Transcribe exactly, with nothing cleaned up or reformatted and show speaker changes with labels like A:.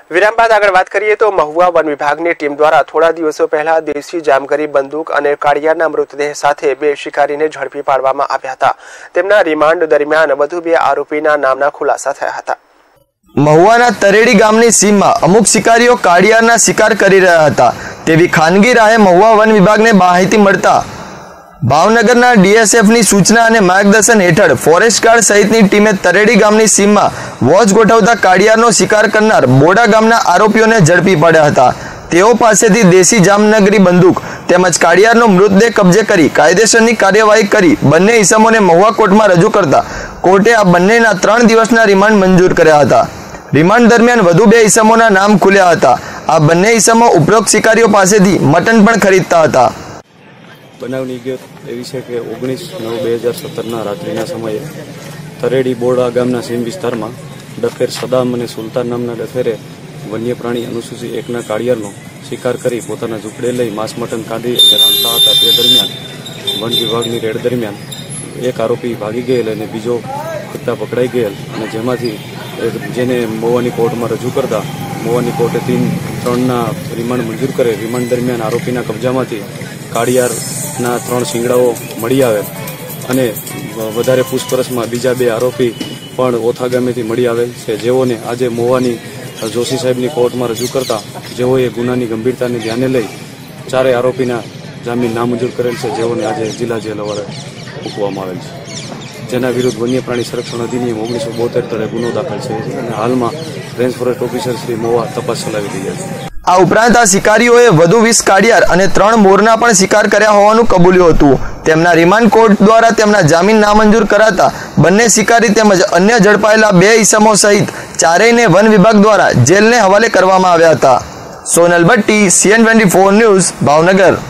A: विराम बाद आगळ बात करिए तो महुआ वन विभागनी टीम द्वारा थोड़ा दिवसों पहला देशी जामगरी बंदूक और काड़ियाना मृतदेह साथे बे शिकारीने झड़पी पाडवामां आव्या हता। तेमना रिमांड दरमियान वधु बे आरोपीना नामना खुलासा थया हता।
B: महुआना तरेड़ी गामनी सीममां अमुक शिकारीओ काड़ियाना शिकार करी रह्या हता तेवी खानगी राहे महुआ वन विभागने माहिती मळता भावनगरना डीएसएफनी सूचना और मार्गदर्शन हेठळ फॉरेस्ट गार्ड सहितनी टीमे तरेड़ी गामनी सीममां वॉच गोठवता काड़ियारनो शिकार करनार बोडा गामना आरोपीओने झड़पी पाड्या हता। तेओ पासेथी देशी जामनगरी बंदूक तेमज काड़ियारनो मृतदेह कब्जे करी कायदेसरनी कार्यवाही करी बंने ईसमोने महुआ कोर्टमां रजू करता कोर्टे आ बंनेना त्रण दिवसना रिमांड मंजूर कर्या हता। रिमांड दरमियान वधु बे ईसमोना नाम खुल्या हता। आ बंने ईसमो उपरोक्त शिकारीओ पासेथी मटन पण खरीदता हता।
C: बनावनी विगत एवी छे के ओगनीस नव बे हज़ार सत्तर रात्रिना समये तरेड़ी बोड़ा गामना सीम विस्तारमां डफेर सदाम अने सुल्तान नामना डफेरे वन्य प्राणी अनुसूची एकना काड़ियारनो शिकार करी पोताना झूंपड़े लई मांस मटन काढी रांधता हता। ते दरमियान वन विभागनी रेड दरमियान एक आरोपी भागी गयेल अने बीजो कुत्ता पकड़ाई गयेल अने जेमांथी जेने महुआनी कोर्टमां रजू करता महुआनी कोर्टे तीन त्रणना रिमांड मंजूर करे। रिमांड दरमियान आरोपीना कब्जामांथी काड़ियारना त्रण सींगड़ाओ मळी आवेल अने वधारे पूछपरछमां बीजा बे आरोपी पण ओथा गामेथी मळी आवेल छे जेओने आजे महुआनी जोशी साहेबनी कोर्टमां रजू करता जेओए गुनानी गंभीरताने ध्याने लई चारे आरोपीना जामीन नामंजूर करेल छे जेओने आजे जिल्ला जेल वडे मूकवामां आवेल छे। जेना विरुद्ध वन्य प्राणी संरक्षण अधिनियम ओगनीस सौ बोतेर तळे गुनो दाखल छे अने हालमां range forest officer Shri Mahua तपास चलावी रह्या छे।
B: आ उपरांत आ शिकारीओए वधु वीस काड़ियार अने त्रण मोરના પણ शिकार કર્યા હોવાનું કબૂલ્યું હતું। તેમના રિમાન્ડ કોર્ટ દ્વારા તેમના જામીન નામંજૂર કરાતા બંને શિકારી તેમજ અન્ય ઝડપાયેલા બે ઈસમો સહિત ચારેયને વન વિભાગ દ્વારા જેલને હવાલે કરવામાં આવ્યા હતા। Sonal Bhatti, CN twenty four news, Bhavnagar.